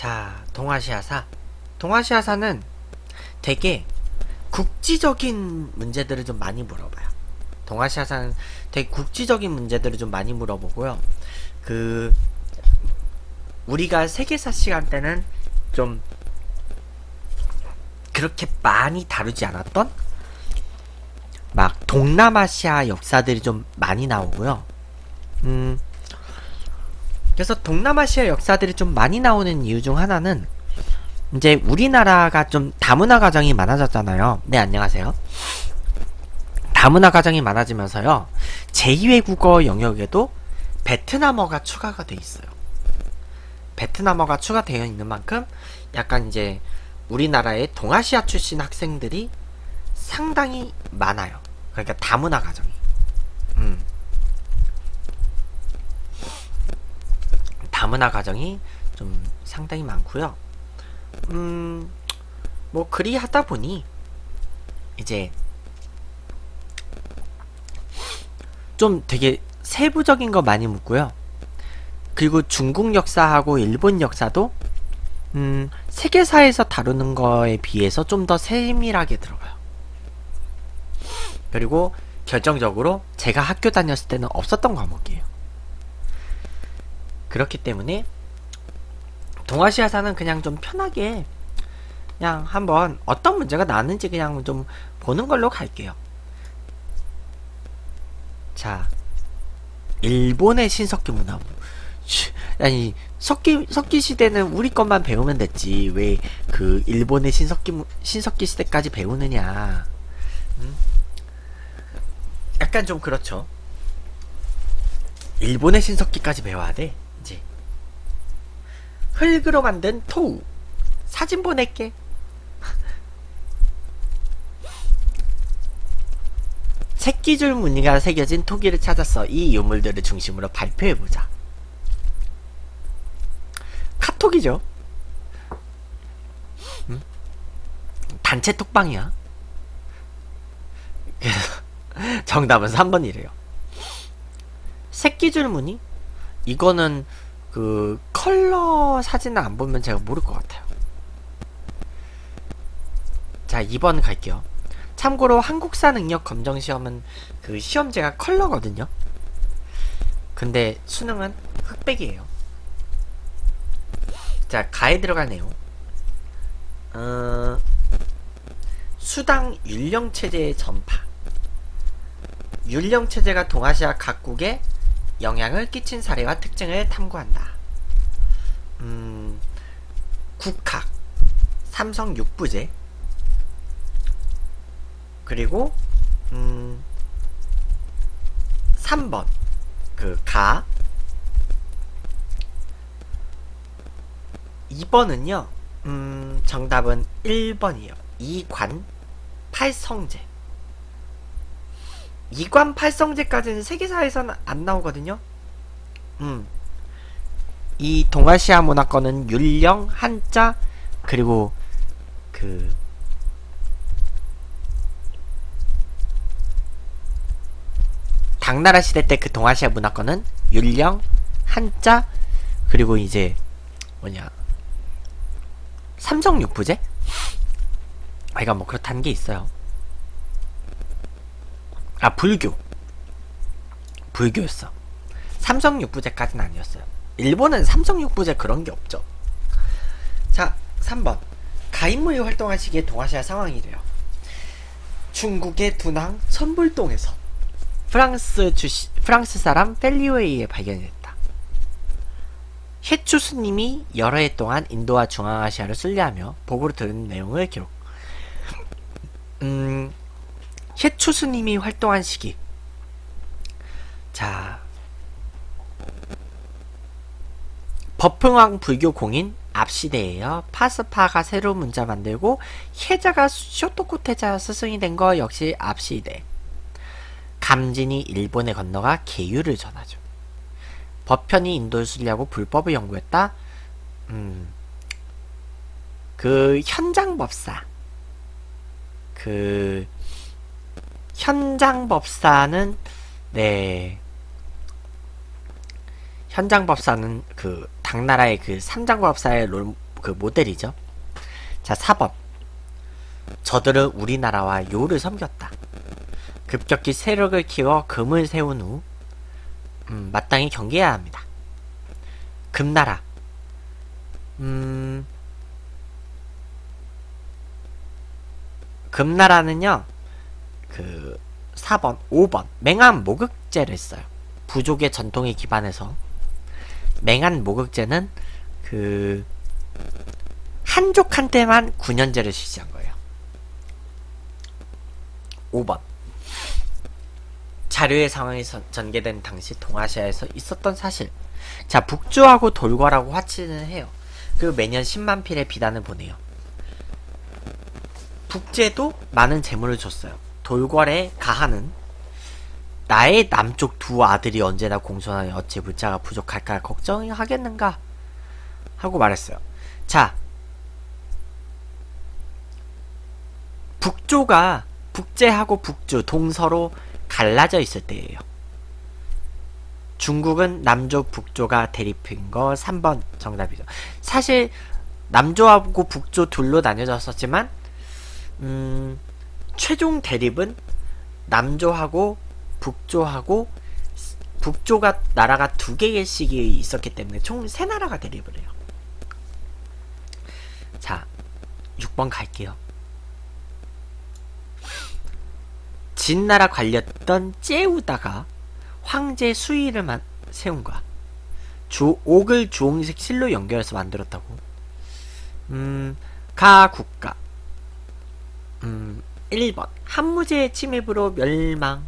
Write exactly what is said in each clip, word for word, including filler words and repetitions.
자, 동아시아사. 동아시아사는 되게 국지적인 문제들을 좀 많이 물어봐요. 동아시아사는 되게 국지적인 문제들을 좀 많이 물어보고요. 그 우리가 세계사 시간 때는 좀 그렇게 많이 다루지 않았던 막 동남아시아 역사들이 좀 많이 나오고요. 음 그래서 동남아시아 역사들이 좀 많이 나오는 이유 중 하나는 이제 우리나라가 좀 다문화 가정이 많아졌잖아요. 네, 안녕하세요. 다문화 가정이 많아지면서요, 제이 외국어 영역에도 베트남어가 추가가 돼 있어요. 베트남어가 추가되어 있는 만큼 약간 이제 우리나라의 동아시아 출신 학생들이 상당히 많아요. 그러니까 다문화 가정이. 음. 다문화 가정이 좀 상당히 많고요. 음, 뭐 그리 하다 보니 이제 좀 되게 세부적인 거 많이 묻고요. 그리고 중국 역사하고 일본 역사도 음, 세계사에서 다루는 거에 비해서 좀 더 세밀하게 들어가요. 그리고 결정적으로 제가 학교 다녔을 때는 없었던 과목이에요. 그렇기 때문에 동아시아사는 그냥 좀 편하게 그냥 한번 어떤 문제가 나왔는지 그냥 좀 보는 걸로 갈게요. 자, 일본의 신석기 문화. 아니, 석기 석기 시대는 우리 것만 배우면 됐지 왜 그 일본의 신석기 신석기 시대까지 배우느냐. 음? 약간 좀 그렇죠. 일본의 신석기까지 배워야 돼. 이제 흙으로 만든 토우 사진 보낼게. 새끼줄 무늬가 새겨진 토기를 찾았어. 이 유물들을 중심으로 발표해보자. 카톡이죠. 음? 단체 톡방이야. 정답은 삼 번이래요. 새끼줄 무늬? 이거는 그 컬러 사진을 안 보면 제가 모를 것 같아요. 자, 이 번 갈게요. 참고로 한국사 능력 검정 시험은 그 시험제가 컬러거든요. 근데 수능은 흑백이에요. 자, 가에 들어갈 내용. 어, 수당 율령체제의 전파. 율령체제가 동아시아 각국에 영향을 끼친 사례와 특징을 탐구한다. 음, 국학, 삼성 육부제, 그리고 음, 삼 번 그 가, 이 번은요 음, 정답은 일 번이에요. 이관 팔성제. 이관 팔성제까지는 세계사에서는 안 나오거든요. 음, 이 동아시아 문화권은 율령, 한자, 그리고 그 당나라 시대 때 그 동아시아 문화권은 율령, 한자, 그리고 이제 뭐냐 삼성 육부제? 아이가 뭐 그렇다는 게 있어요. 아, 불교. 불교였어. 삼성 육부제까지는 아니었어요. 일본은 삼성 육부제 그런 게 없죠. 자, 삼 번 가인무이 활동한 시기의 동아시아 상황이래요. 중국의 두낭 선불동에서 프랑스 주시, 프랑스 사람 펠리오에 발견이 됐다. 해추스님이 여러 해 동안 인도와 중앙아시아를 순례하며 보고를 들은 내용을 기록. 음, 해추스님이 활동한 시기. 자, 버풍왕 불교 공인 앞시대에요. 파스파가 새로운 문자 만들고 해자가 쇼토쿠테자 스승이 된 거 역시 앞시대. 감진이 일본에 건너가 계율을 전하죠. 법편이 인도를 순례하고 불법을 연구했다. 음, 그 현장법사. 그 현장법사는 네 현장법사는 그 당나라의 그 삼장법사의 롤 그 모델이죠. 자, 사 번. 저들은 우리나라와 요를 섬겼다. 급격히 세력을 키워 금을 세운 후 음, 마땅히 경계해야 합니다. 금나라. 음, 금나라는요, 그, 사 번, 오 번, 맹한 모극제를 써요. 부족의 전통에 기반해서. 맹한 모극제는, 그, 한족한테만 구 년제를 실시한 거예요. 오 번. 자료의 상황이 전개된 당시 동아시아에서 있었던 사실. 자, 북조하고 돌궐하고 화친을 해요. 그리고 매년 십만 필의 비단을 보내요. 북제도 많은 재물을 줬어요. 돌궐의 가하는 나의 남쪽 두 아들이 언제나 공손하여 어찌 물자가 부족할까 걱정하겠는가 하고 말했어요. 자, 북조가 북제하고 북조 동서로 갈라져 있을 때예요. 중국은 남조 북조가 대립인 거 삼 번 정답이죠. 사실 남조하고 북조 둘로 나뉘어졌었지만 음, 최종 대립은 남조하고 북조하고 북조가 나라가 두 개씩이 있었기 때문에 총 세 나라가 대립을 해요. 자, 육 번 갈게요. 진나라 관리였던 째우다가 황제 수위를 세운과 주 옥을 주홍색 실로 연결해서 만들었다고. 음, 가 국가. 음, 일 번 한무제의 침입으로 멸망.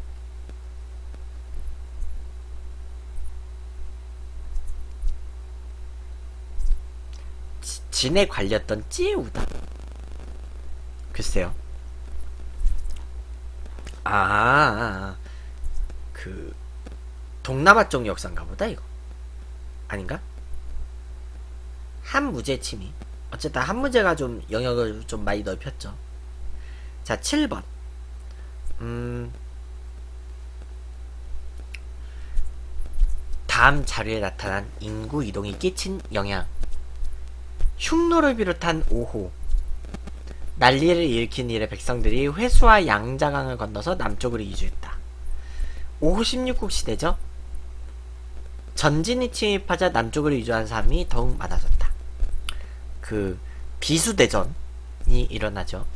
지, 진에 관렸던 찌우다. 글쎄요. 아, 그 동남아 쪽 역사인가 보다 이거. 아닌가? 한무제 침입. 어쨌든 한무제가 좀 영역을 좀 많이 넓혔죠. 자, 칠 번. 음, 다음 자료에 나타난 인구 이동이 끼친 영향. 흉노를 비롯한 오호. 난리를 일으킨 일에 백성들이 회수와 양자강을 건너서 남쪽으로 이주했다. 오호 십육 국 시대죠. 전진이 침입하자 남쪽으로 이주한 사람이 더욱 많아졌다. 그 비수대전이 일어나죠.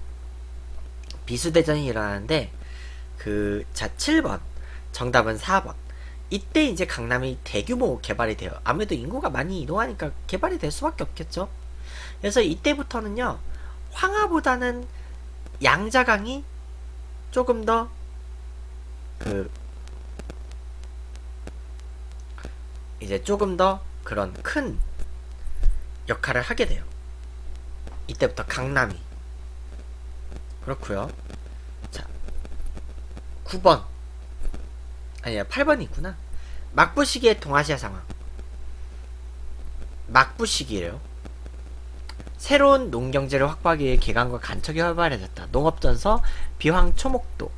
비수대전이 일어나는데 그 자 칠 번 정답은 사 번. 이때 이제 강남이 대규모 개발이 돼요. 아무래도 인구가 많이 이동하니까 개발이 될 수밖에 없겠죠. 그래서 이때부터는요, 황하보다는 양자강이 조금 더 그 이제 조금 더 그런 큰 역할을 하게 돼요. 이때부터 강남이. 그렇고요. 자, 구 번. 아니야, 팔 번이 있구나. 막부 시기의 동아시아 상황. 막부 시기예요. 새로운 농경지를 확보하기 위해 개간과 간척이 활발해졌다. 농업전서, 비황 초목도.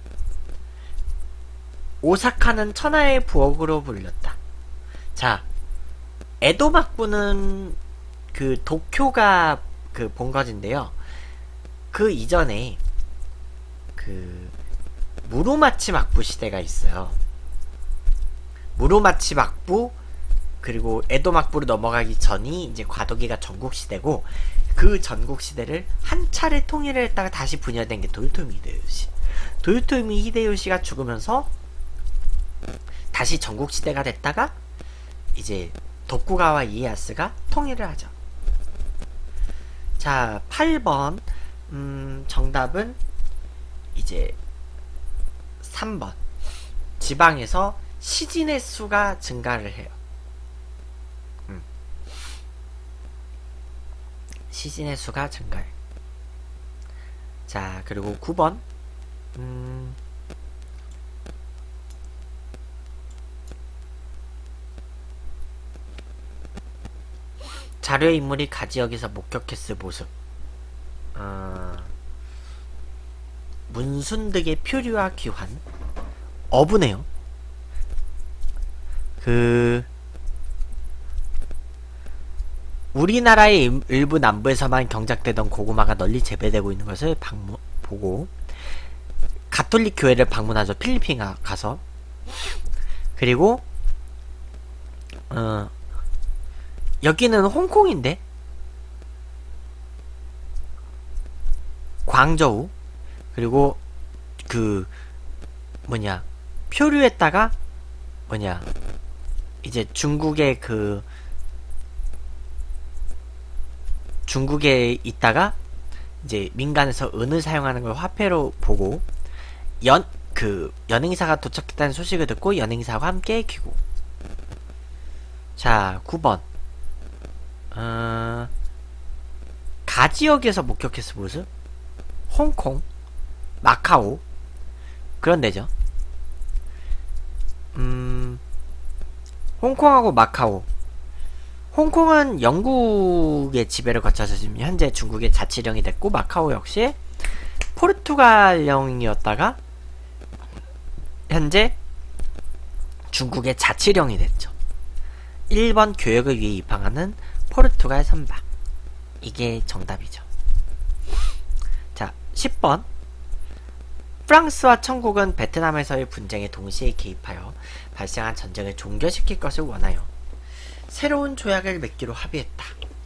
오사카는 천하의 부엌으로 불렸다. 자, 에도 막부는 그 도쿄가 그 본거지인데요. 그 이전에 그 무로마치 막부 시대가 있어요. 무로마치 막부, 그리고 에도 막부로 넘어가기 전이 이제 과도기가 전국시대고, 그 전국시대를 한 차례 통일을 했다가 다시 분열된 게 도요토미 히데요시. 도요토미 히데요시가 죽으면서 다시 전국시대가 됐다가 이제 도쿠가와 이에야스가 통일을 하죠. 자, 팔 번. 음, 정답은 이제 삼 번. 지방에서 시진의 수가 증가를 해요. 음. 시진의 수가 증가해. 자, 그리고 구 번. 음, 자료의 인물이 가지역에서 목격했을 모습. 어, 문순득의 표류와 귀환. 어부네요. 그 우리나라의 일- 일부 남부에서만 경작되던 고구마가 널리 재배되고 있는 것을 방문, 보고 가톨릭 교회를 방문하죠. 필리핀 가, 가서. 그리고 어 여기는 홍콩인데 광저우. 그리고 그 뭐냐 표류했다가 뭐냐 이제 중국의 그 중국에 있다가 이제 민간에서 은을 사용하는 걸 화폐로 보고 연 그 연행사가 도착했다는 소식을 듣고 연행사와 함께 귀국. 자, 구 번. 어, 가 지역에서 목격했을 모습? 홍콩, 마카오 그런 데죠. 음, 홍콩하고 마카오. 홍콩은 영국의 지배를 거쳐서 지금 현재 중국의 자치령이 됐고, 마카오 역시 포르투갈령이었다가 현재 중국의 자치령이 됐죠. 일 번 교역을 위해 입항하는 포르투갈 선박. 이게 정답이죠. 자, 십 번. 프랑스와 청국은 베트남에서의 분쟁에 동시에 개입하여 발생한 전쟁을 종결시킬 것을 원하여 새로운 조약을 맺기로 합의했다.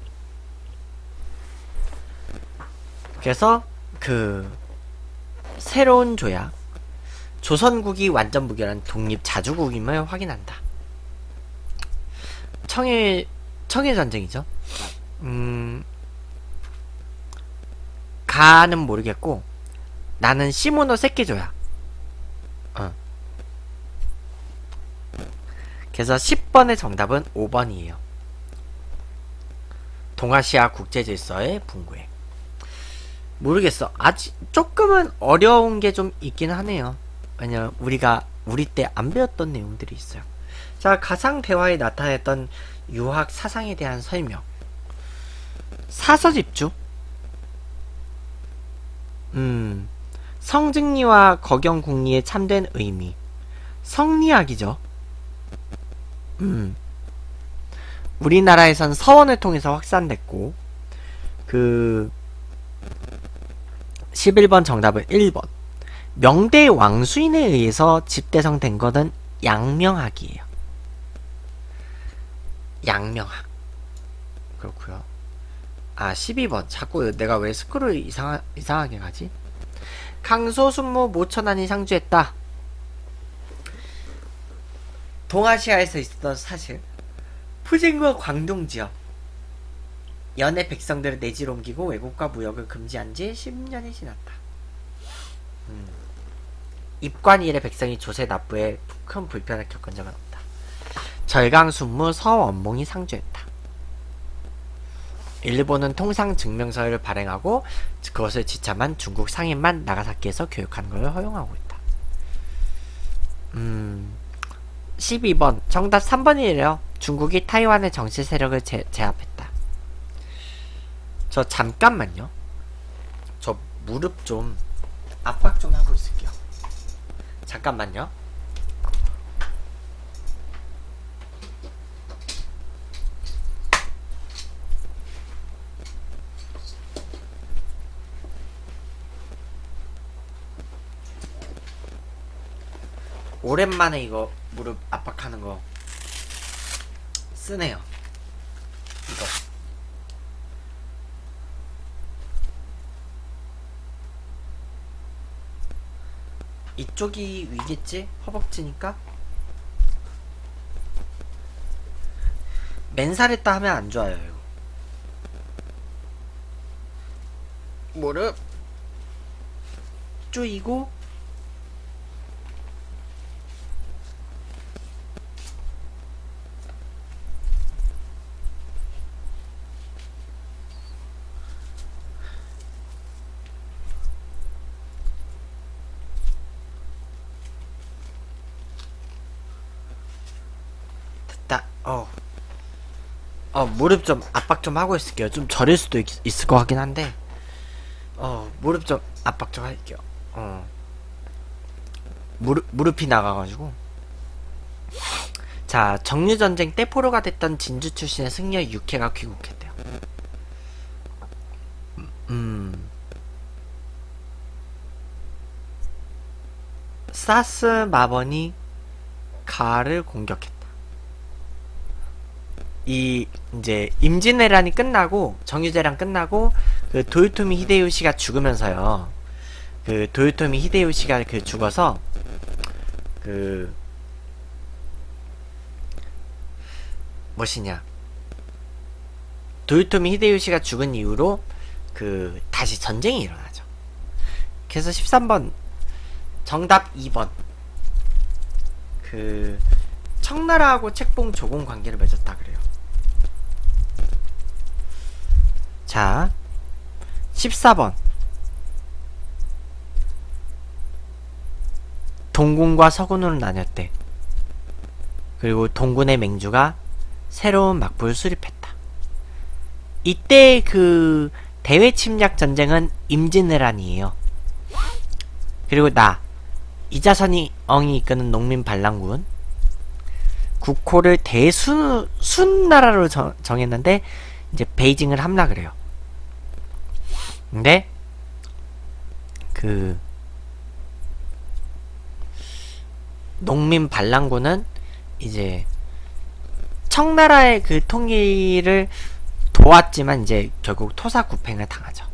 그래서 그 새로운 조약, 조선국이 완전 무결한 독립 자주국임을 확인한다. 청일 청일 전쟁이죠. 음, 가는 모르겠고 나는 시모노 세키조야. 어. 그래서 십 번의 정답은 오 번이에요. 동아시아 국제질서의 붕괴. 모르겠어. 아직 조금은 어려운 게 좀 있긴 하네요. 왜냐면 우리가 우리 때 안 배웠던 내용들이 있어요. 자, 가상 대화에 나타냈던 유학 사상에 대한 설명. 사서집주. 음, 성증리와 거경국리의 참된 의미. 성리학이죠. 음, 우리나라에선 서원을 통해서 확산됐고, 그 십일 번 정답은 일 번. 명대 왕수인에 의해서 집대성된 것은 양명학이에요. 양명학. 그렇구요. 아, 십이 번. 자꾸 내가 왜 스크롤 이상하, 이상하게 가지? 강소순무 모천안이 상주했다. 동아시아에서 있었던 사실. 푸진과 광동 지역. 연해 백성들을 내지로 옮기고 외국과 무역을 금지한 지 십 년이 지났다. 음. 입관 이래 백성이 조세 납부에 큰 불편을 겪은 적은 없다. 절강순무 서원몽이 상주했다. 일본은 통상 증명서를 발행하고 그것을 지참한 중국 상인만 나가사키에서 교육하는 것을 허용하고 있다. 음, 십이 번 정답 삼 번이래요. 중국이 타이완의 정치 세력을 제, 제압했다. 저 잠깐만요. 저 무릎 좀 압박 좀 하고 있을게요. 잠깐만요. 오랜만에 이거 무릎 압박하는 거 쓰네요. 이거 이쪽이 위겠지? 허벅지니까. 맨살했다 하면 안 좋아요. 이거 무릎 쪼이고 됐다. 어. 어, 무릎 좀 압박 좀 하고 있을게요. 좀 저릴 수도 있, 있을 것 같긴 한데, 어, 무릎 좀 압박 좀 할게요. 어. 무릎, 무릎이 나가가지고. 자, 정유전쟁 때 포로가 됐던 진주 출신의 승려 육해가 귀국했대요. 음, 사스 마번이 가를 공격했다. 이 이제 임진왜란이 끝나고 정유재랑 끝나고 그 도요토미 히데요시가 죽으면서요. 그 도요토미 히데요시가 그 죽어서 그 무엇이냐 도요토미 히데요시가 죽은 이후로 그 다시 전쟁이 일어나죠. 그래서 십삼 번 정답 이 번 그 청나라하고 책봉 조공 관계를 맺었다 그래요. 자, 십사 번 동군과 서군으로 나뉘었대. 그리고 동군의 맹주가 새로운 막부를 수립했다. 이때 그 대외 침략 전쟁은 임진왜란이에요. 그리고 나 이자선이 엉이 이끄는 농민 반란군 국호를 대순 순나라로 정, 정했는데 이제 베이징을 함락을 해요. 근데 그 농민 반란군은 이제 청나라의 그 통일을 도왔지만 이제 결국 토사구팽을 당하죠.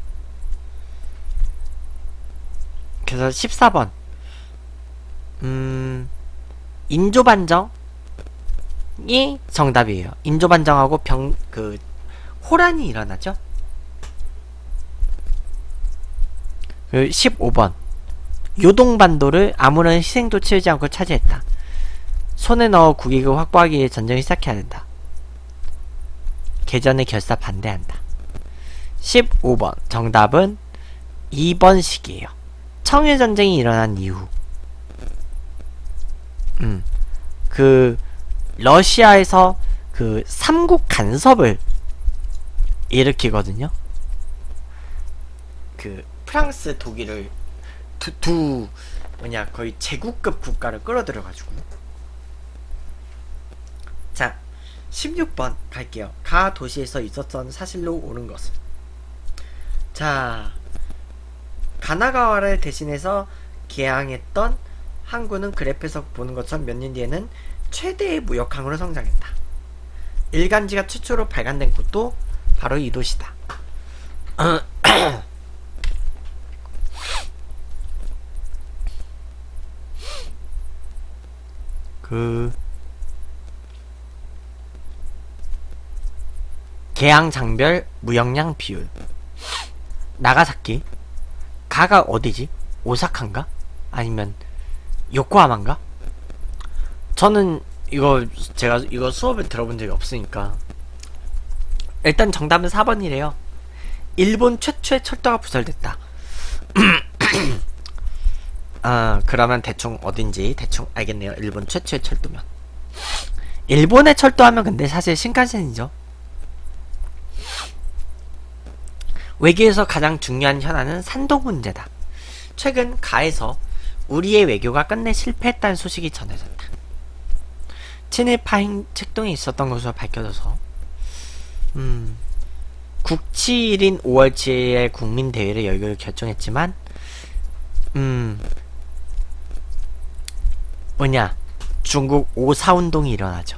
그래서 십사 번 음 인조반정이 정답이에요. 인조반정하고 병 그 호란이 일어나죠. 그 십오 번 요동반도를 아무런 희생도 치르지 않고 차지했다. 손에 넣어 국익을 확보하기 위해 전쟁을 시작해야 된다. 개전의 결사 반대한다. 십오 번 정답은 이 번식이에요. 청일전쟁이 일어난 이후 음, 그 러시아에서 그 삼국 간섭을 일으키거든요. 그 프랑스, 독일을 두, 두 뭐냐 거의 제국급 국가를 끌어들여가지고. 자, 십육 번 갈게요. 가 도시에서 있었던 사실로 옳은 것은. 자, 가나가와를 대신해서 개항했던 항구는 그래프에서 보는 것처럼 몇 년 뒤에는 최대의 무역항으로 성장했다. 일간지가 최초로 발간된 곳도 바로 이 도시다. 그 개항 장별 무역량 비율. 나가사키. 가가 어디지? 오사카인가? 아니면 요코하마인가? 저는 이거 제가 이거 수업을 들어본 적이 없으니까. 일단 정답은 사 번이래요. 일본 최초의 철도가 부설됐다. 아, 그러면 대충 어딘지 대충 알겠네요. 일본 최초의 철도면. 일본의 철도하면 근데 사실 신칸센이죠. 외교에서 가장 중요한 현안은 산도 문제다. 최근 가에서 우리의 외교가 끝내 실패했다는 소식이 전해졌다. 친일파 행, 책동이 있었던 것으로 밝혀져서 음, 국치일인 오월 칠일에 국민대회를 열기로 결정했지만 음, 뭐냐 중국 오사운동이 일어나죠.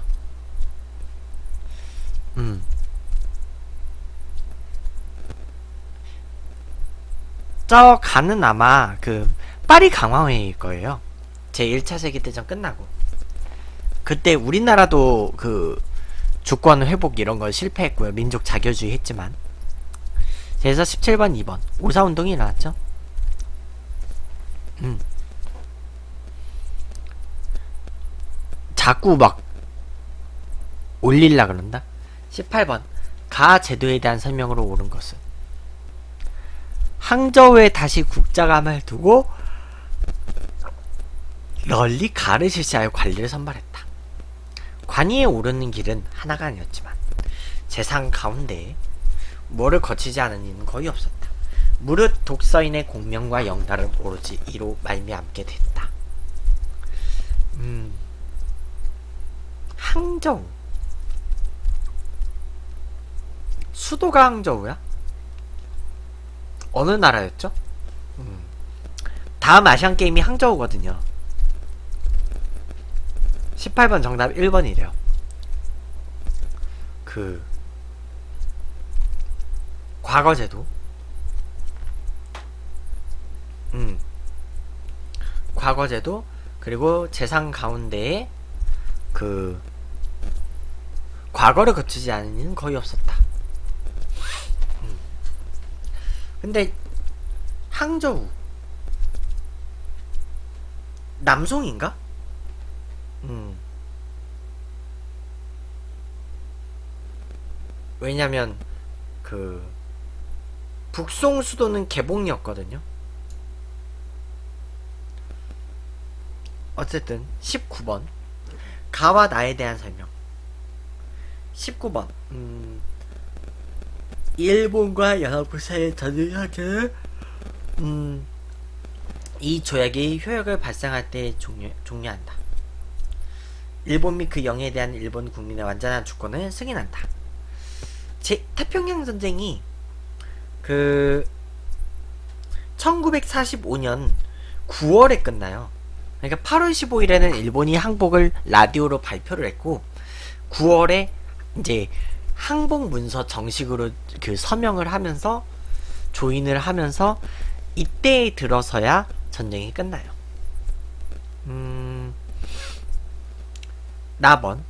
음, 저 가는 아마 그 파리 강화회의일 거예요. 제일 차 세계대전 끝나고. 그때 우리나라도 그 주권 회복 이런 거 실패했고요. 민족 자교주의 했지만. 그래서 십칠 번 이 번 오사운동이 일어났죠. 음. 자꾸 막 올릴라 그런다. 십팔 번 가 제도에 대한 설명으로 옳은 것은. 항저우에 다시 국자감을 두고 널리 가를 실시하여 관리를 선발했다. 관위에 오르는 길은 하나가 아니었지만 세상 가운데에 뭐를 거치지 않은 이는 거의 없었다. 무릇 독서인의 공명과 영달은 오로지 이로 말미암게 됐다. 음, 항저우. 수도가 항저우야? 어느 나라였죠? 음. 다음 아시안게임이 항저우거든요. 십팔 번 정답 일 번이래요. 그 과거제도. 음. 과거제도 그리고 재상 가운데에 그 과거를 거치지 않은 이는 거의 없었다. 음. 근데 항저우 남송인가? 음. 왜냐면 그 북송 수도는 개봉이었거든요. 어쨌든 십구 번 가와 나에 대한 설명. 십구 번 음, 일본과 연합국 사이의 전쟁하게 음, 이 조약이 효력을 발생할 때 종료, 종료한다. 일본 및 그 영해에 대한 일본 국민의 완전한 주권을 승인한다. 제 태평양 전쟁이 그 천구백사십오 년 구월에 끝나요. 그러니까 팔월 십오일에는 일본이 항복을 라디오로 발표를 했고 구월에 이제 항복 문서 정식으로 그 서명을 하면서 조인을 하면서 이때에 들어서야 전쟁이 끝나요. 음, 나번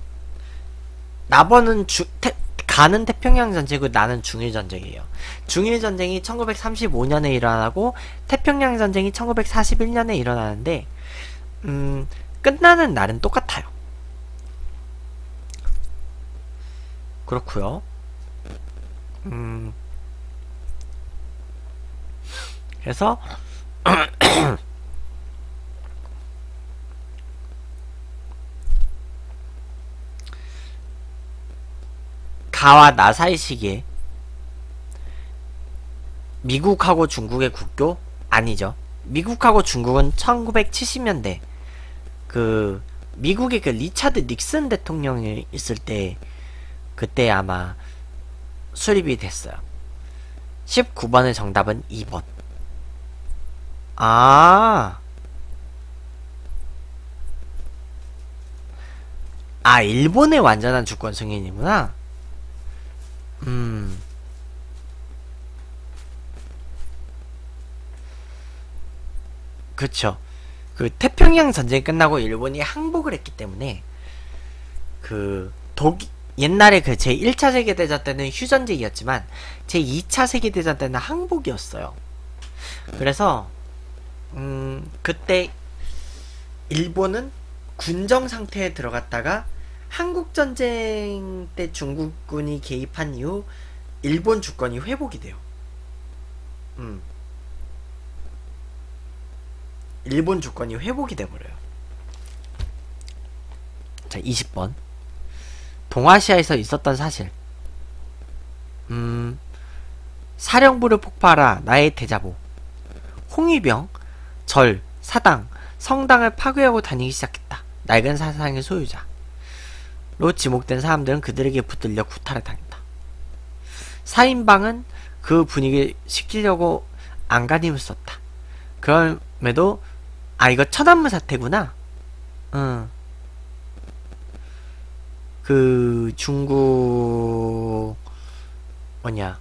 나번은 주, 태, 가는 태평양 전쟁이고 나는 중일 전쟁이에요. 중일 전쟁이 천구백삼십오 년에 일어나고 태평양 전쟁이 천구백사십일 년에 일어나는데 음, 끝나는 날은 똑같아요. 그렇고요. 음, 그래서 가와 나 사이 시기에 미국하고 중국의 국교? 아니죠. 미국하고 중국은 천구백칠십 년대 그 미국의 그 리차드 닉슨 대통령이 있을 때 그때 아마 수립이 됐어요. 십구 번의 정답은 이 번. 아, 아 일본의 완전한 주권 승인이구나. 음, 그쵸. 그 태평양 전쟁이 끝나고 일본이 항복을 했기 때문에 그 독 옛날에 그 제일 차 세계대전 때는 휴전쟁이었지만 제이 차 세계대전 때는 항복이었어요. 그래서 음 그때 일본은 군정 상태에 들어갔다가 한국전쟁 때 중국군이 개입한 이후 일본 주권이 회복이 돼요. 음 일본 주권이 회복이 돼버려요. 자, 이십 번 동아시아에서 있었던 사실. 음 사령부를 폭파하라 나의 대자보. 홍위병, 절, 사당, 성당을 파괴하고 다니기 시작했다. 낡은 사상의 소유자 로 지목된 사람들은 그들에게 붙들려 구타를 당했다. 사인방은 그 분위기를 식히려고 안간힘을 썼다. 그럼에도 아 이거 천안문 사태구나. 응. 그 중국 뭐냐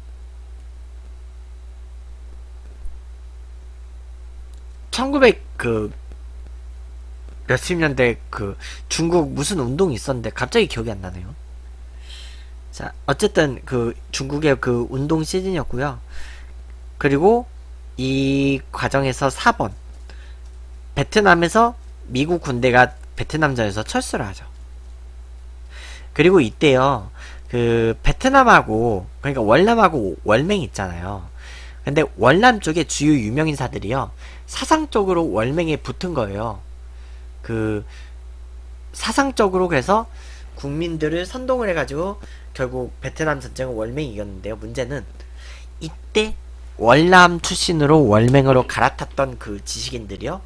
천구백 그 몇십 년대 그 중국 무슨 운동이 있었는데 갑자기 기억이 안 나네요. 자, 어쨌든 그 중국의 그 운동 시즌이었고요. 그리고 이 과정에서 사 번 베트남에서 미국 군대가 베트남전에서 철수를 하죠. 그리고 이때요. 그 베트남하고 그러니까 월남하고 월맹 있잖아요. 근데 월남 쪽에 주요 유명인사들이요. 사상적으로 월맹에 붙은 거예요. 그 사상적으로 그래서 국민들을 선동을 해가지고 결국 베트남 전쟁은 월맹이 이겼는데요. 문제는 이때 월남 출신으로 월맹으로 갈아탔던 그 지식인들이요.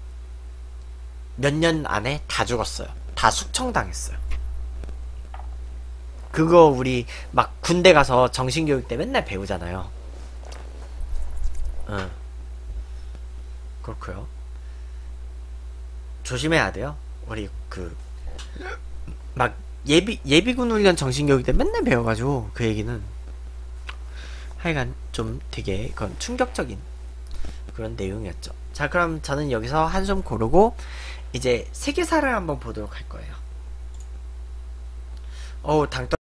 몇 년 안에 다 죽었어요. 다 숙청당했어요. 그거 우리 막 군대 가서 정신교육 때 맨날 배우잖아요. 응. 그렇고요. 조심해야 돼요. 우리 그 막 예비 예비군 훈련 정신교육 때 맨날 배워가지고 그 얘기는 하여간 좀 되게 그건 충격적인 그런 내용이었죠. 자, 그럼 저는 여기서 한숨 고르고 이제 세계사를 한번 보도록 할 거예요. 어우, 당 떨.